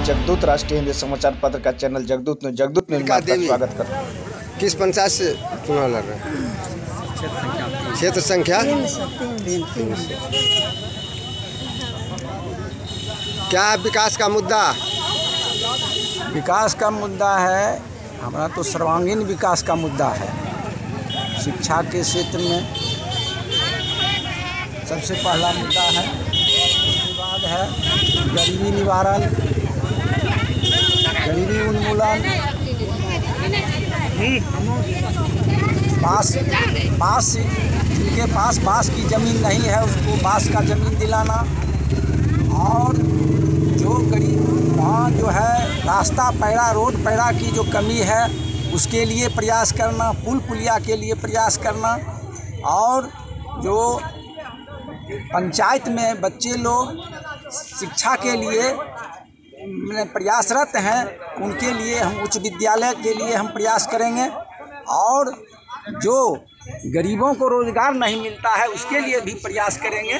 जगदूत राष्ट्रीय हिंदी समाचार पत्र का चैनल जगदूत में आपका स्वागत करता हूँ। किस पंचायत से चुनाव लड़ रहे हैं? क्षेत्र संख्या 300। क्या है विकास का मुद्दा? विकास का मुद्दा है हमारा तो सर्वांगीण विकास का मुद्दा है। शिक्षा के क्षेत्र में सबसे पहला मुद्दा है। उसके बाद है गरीबी निवारण, गरीबी उन्मूलन, बांस जिनके पास बांस की ज़मीन नहीं है उसको बांस का ज़मीन दिलाना, और जो गरीब वहाँ जो है रास्ता पैरा रोड पैरा की जो कमी है उसके लिए प्रयास करना, पुल पुलिया के लिए प्रयास करना, और जो पंचायत में बच्चे लोग शिक्षा के लिए प्रयासरत हैं उनके लिए हम उच्च विद्यालय के लिए हम प्रयास करेंगे, और जो गरीबों को रोज़गार नहीं मिलता है उसके लिए भी प्रयास करेंगे।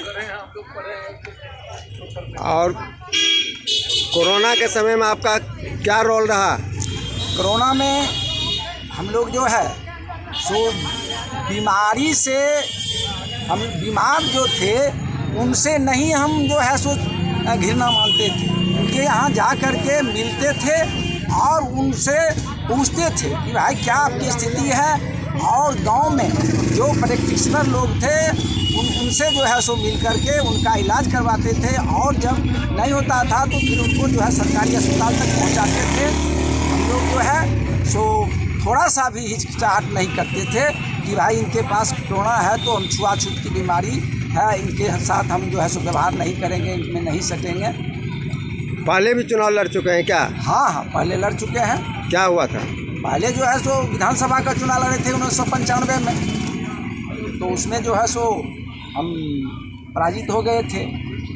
और कोरोना के समय में आपका क्या रोल रहा? कोरोना में हम लोग जो है सो बीमारी से हम बीमार जो थे उनसे नहीं हम जो है सो घृणा मानते थे, उनके यहाँ जा कर के मिलते थे और उनसे पूछते थे कि भाई क्या आपकी स्थिति है, और गांव में जो प्रैक्टिशनर लोग थे उनसे जो है सो मिल कर के उनका इलाज करवाते थे, और जब नहीं होता था तो फिर उनको जो है सरकारी अस्पताल तक पहुंचाते थे। हम लोग जो है सो थोड़ा सा भी हिचकिचाहट नहीं करते थे कि भाई इनके पास कोरोना है तो हम छुआछूत की बीमारी है, इनके साथ हम जो है सो व्यवहार नहीं करेंगे, इनमें नहीं सटेंगे। पहले भी चुनाव लड़ चुके हैं क्या? हाँ, पहले लड़ चुके हैं। क्या हुआ था? पहले जो है सो विधानसभा का चुनाव लड़े थे 1995 में, तो उसमें जो है सो हम पराजित हो गए थे।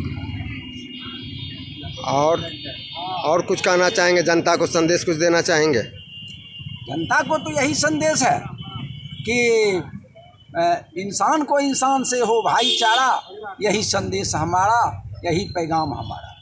और कुछ कहना चाहेंगे? जनता को संदेश कुछ देना चाहेंगे? जनता को तो यही संदेश है कि इंसान को इंसान से हो भाईचारा, यही संदेश हमारा, यही पैगाम हमारा।